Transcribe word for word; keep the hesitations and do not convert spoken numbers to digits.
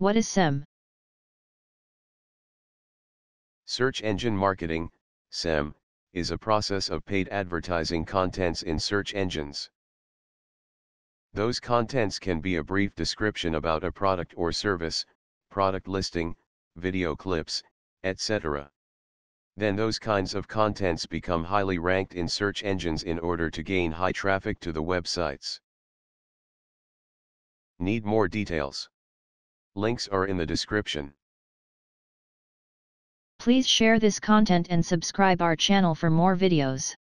What is S E M? Search engine marketing, S E M, is a process of paid advertising contents in search engines. Those contents can be a brief description about a product or service, product listing, video clips, et cetera. Then those kinds of contents become highly ranked in search engines in order to gain high traffic to the websites. Need more details? Links are in the description. Please share this content and subscribe our channel for more videos.